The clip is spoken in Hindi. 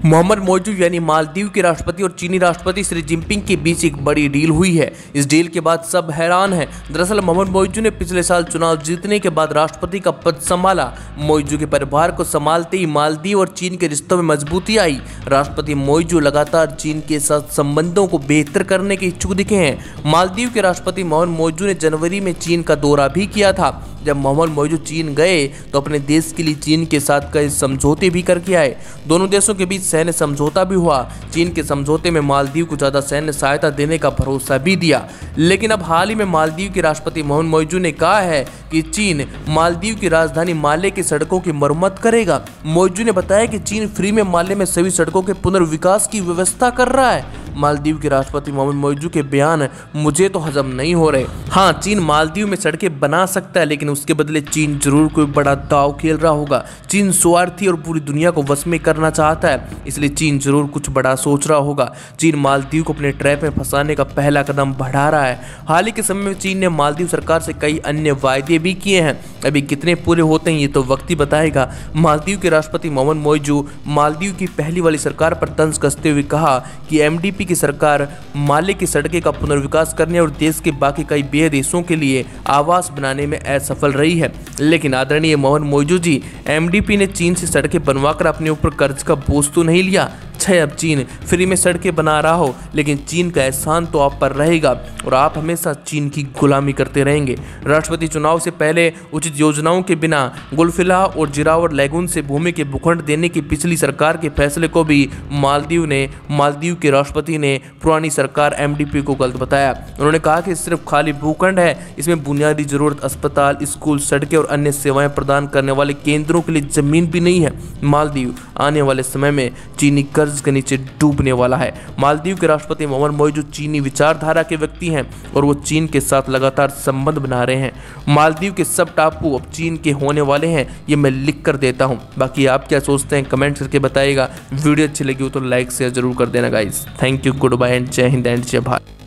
मोहम्मद मोइजू यानी मालदीव के राष्ट्रपति और चीनी राष्ट्रपति शी जिनपिंग के बीच एक बड़ी डील हुई है। इस डील के बाद सब हैरान हैं। दरअसल मोहम्मद मोइजू ने पिछले साल चुनाव जीतने के बाद राष्ट्रपति का पद संभाला। मोइजू के परिवार को संभालते ही मालदीव और चीन के रिश्तों में मजबूती आई। राष्ट्रपति मोइजू लगातार चीन के साथ संबंधों को बेहतर करने के इच्छुक दिखे हैं। मालदीव के राष्ट्रपति मोहम्मद मोइजू ने जनवरी में चीन का दौरा भी किया था। जब मोहम्मद मोइजू चीन गए तो अपने देश के लिए चीन के साथ कई समझौते भी करके आए। दोनों देशों के बीच सैन्य समझौता भी हुआ। चीन के समझौते में मालदीव को ज़्यादा सैन्य सहायता देने का भरोसा भी दिया। लेकिन अब हाल ही में मालदीव के राष्ट्रपति मोहम्मद मोइजू ने कहा है कि चीन मालदीव की राजधानी माले की सड़कों की मरम्मत करेगा। मोइजू ने बताया कि चीन फ्री में माले में सभी सड़कों के पुनर्विकास की व्यवस्था कर रहा है। मालदीव के राष्ट्रपति मोहम्मद मोइजू के बयान मुझे तो हजम नहीं हो रहे। हाँ, चीन मालदीव में सड़कें बना सकता है, लेकिन उसके बदले चीन जरूर कोई बड़ा दांव खेल रहा होगा। चीन स्वार्थी और पूरी दुनिया को वश में करना चाहता है, इसलिए चीन जरूर कुछ बड़ा सोच रहा होगा। चीन मालदीव को अपने ट्रैप में फंसाने का पहला कदम बढ़ा रहा है। हाल ही के समय में चीन ने मालदीव सरकार से कई अन्य वायदे भी किए हैं। अभी कितने पूरे होते हैं ये तो वक्त ही बताएगा। मालदीव के राष्ट्रपति मोहम्मद मोइजू मालदीव की पहली वाली सरकार पर तंज कसते हुए कहा कि एमडीपी की सरकार माले की सड़कें का पुनर्विकास करने और देश के बाकी कई बेहद देशों के लिए आवास बनाने में असफल रही है। लेकिन आदरणीय मोहम्मद मोइजू जी, एमडीपी ने चीन से सड़कें बनवाकर अपने ऊपर कर्ज का बोझ तो नहीं लिया। अब चीन फ्री में सड़कें बना रहा हो, लेकिन चीन का एहसान तो आप पर रहेगा और आप हमेशा चीन की गुलामी करते रहेंगे। राष्ट्रपति चुनाव से पहले उचित योजनाओं के बिना गुलफिला और जिरावर लैगून से भूमि के भूखंड देने की पिछली सरकार के फैसले को भी मालदीव के राष्ट्रपति ने पुरानी सरकार एमडीपी को गलत बताया। उन्होंने कहा कि सिर्फ खाली भूखंड है, इसमें बुनियादी जरूरत अस्पताल, स्कूल, सड़कें और अन्य सेवाएं प्रदान करने वाले केंद्रों के लिए जमीन भी नहीं है। मालदीव आने वाले समय में चीनी कर्ज के नीचे डूबने वाला है। मालदीव के राष्ट्रपति मोहम्मद मोइजू चीनी विचारधारा के व्यक्ति हैं और वो चीन के साथ लगातार संबंध बना रहे हैं। मालदीव के सब टापू अब चीन के होने वाले हैं, ये मैं लिख कर देता हूं। बाकी आप क्या सोचते हैं कमेंट करके बताइएगा। वीडियो अच्छी लगी हो तो लाइक शेयर जरूर कर देना guys. Thank you, good bye and जय हिंद एंड जय भारत।